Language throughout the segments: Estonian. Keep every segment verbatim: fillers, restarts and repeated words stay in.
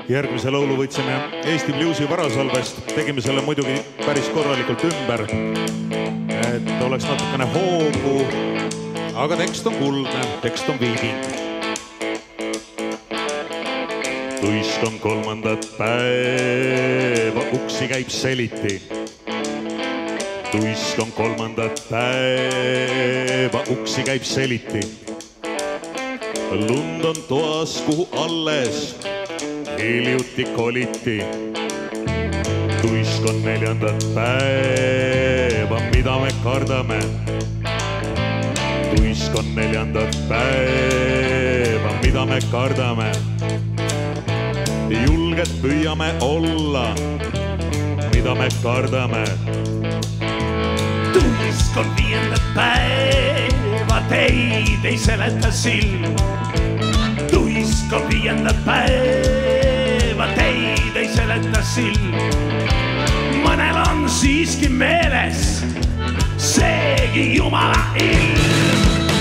Järgmise laulu võtsime Eesti Bluesi varasalvest, tegime selle muidugi päris korralikult ümber, et oleks natukene hoogu, aga tekst on kuldne, tekst on viiding. Tuiskan kolmandat päeva, uksi käib seliti. Tuiskan kolmandat päeva, uksi käib seliti. Lund on toas, kuhu alles hiljuti koliti. Tuiskan neljandat päeva, mida me kardame. Tuiskan neljandat päeva, mida me kardame. Julged püüame olla, mida me kardame. Tuiskan viiendat päeva, teid ei seleta silm. Tuiskan viiendat päeva, teid ei seleta silm. Mõnel on siiski meeles seegi Jumala ilm.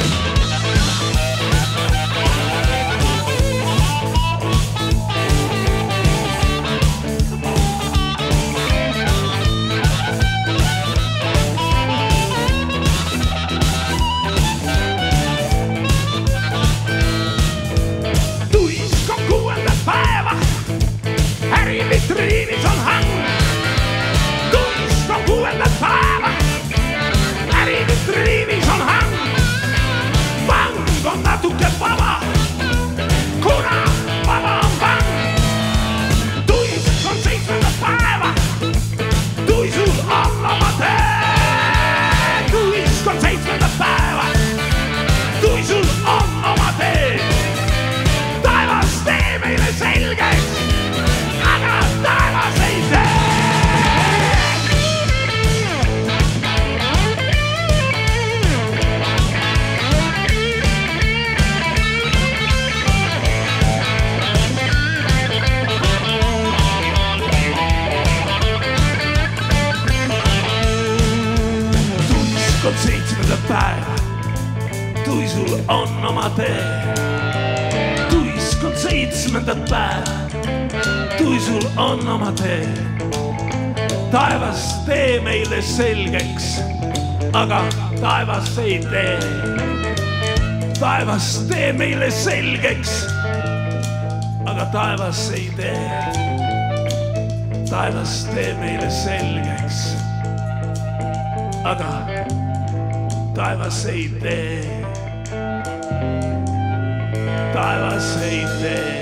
Vitriinis on hang. Tuiskan kuuendat päeva, ärivitriinis on hang. Vang on natuke vaba, kuna vaba on vang. Tuiskan seitsmendat päeva, tuisul on oma tee. Tuiskan seitsmendat päeva, tuisul on oma tee. Taevas tee meile selgeks, aga taevas ei tee. Tuiskan seitsmendat päeva, tuisul on oma tee. Tuiskan seitsmendat päeva, tuisul on oma tee. Taevas tee meile selgeks, aga taevas ei tee. Taevas tee meile selgeks, aga taevas ei tee. Taevas tee meile selgeks, aga taevas ei tee. Taevas ei tee.